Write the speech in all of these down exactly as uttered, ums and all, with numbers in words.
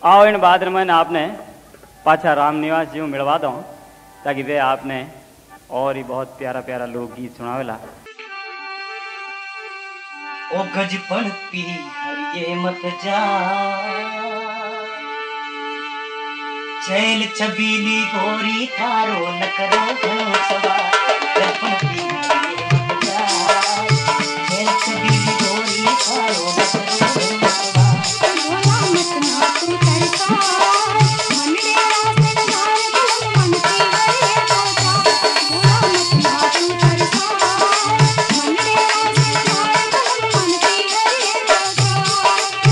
आओ इन बाद में आपने पाछा राम निवास जी मिलवा दो ताकि वे आपने और ही बहुत प्यारा प्यारा लोकगीत सुनावेला। ओ गजपण पी हरिये मत जा, चैल छबीली गोरी थारो न करो घोसवा। गजपण पी हरिये मत जा, चैल छबीली गोरी थारो न करो घोसवा। भोला मत ना तू तरसा, मन डेरा से नगार गुलम मन की हरिये तोता। भोला मत ना तू तरसा, मन डेरा से नगार गुलम मन की हरिये तोता।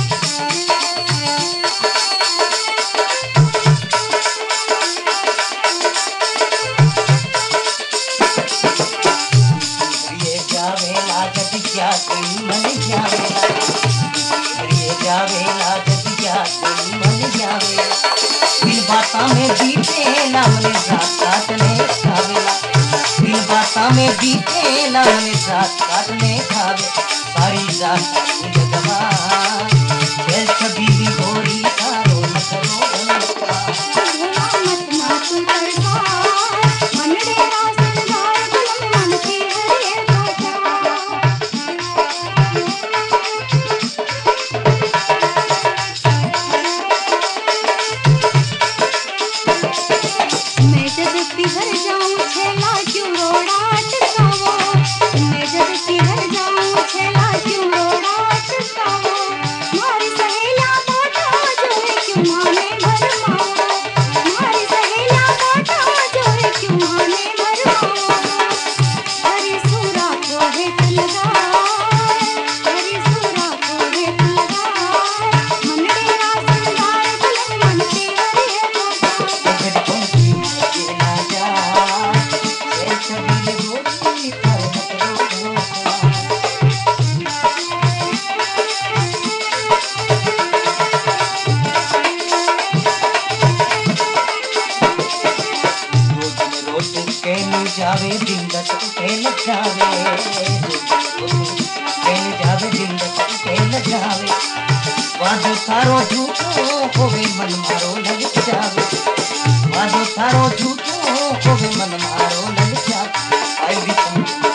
हरिये जावेला जति क्या कोई मन जावेला, हरिये जावेला जति क्या कोई मन जावेला। बिन बाता में बीतेला मने रात काटने खावेला, बिन बाता में बीतेला मने रात काटने खावे। सारी रात जगवा चल छबीली गोरी थारो न करो घोसवा। भोला मत ना तू तरसा, मन डेरा से नगार गुलम मन की हरिये तोता। मैं जब पिघल जाऊं छेला क्यों रोड़ा अटकावो। मैं जब पिघल जाऊं छेला क्यों रोड़ा अटकावो। मारी सहेला बाटा जोरे क्यों माने भरमावो। मारी सहेला बाटा जोरे क्यों माने भरमावो। हरी सूरा को हेत लगाए, हरी सूरा को हेत लगाए। मन डेरा सरदार गुलम मन की हरिये तोता। गजपण पी हरिये ना जा, चल छबीली गोरी थारो न करो घोसवा। रोज रोज कहने जावे दिन दस कहने जावे, रोज कहने जावे दिन दस कहने जावे। वादो थारो झूठो होवे मन मारो लग जावे, वादो थारो झूठो होवे मन मारो लग जावे। आई भी तुम